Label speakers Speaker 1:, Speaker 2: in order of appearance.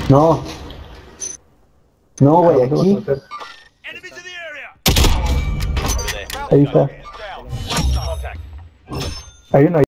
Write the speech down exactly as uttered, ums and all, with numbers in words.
Speaker 1: No. No, güey, aquí.
Speaker 2: Enemies in the area.
Speaker 1: Ahí está. Hay uno ahí.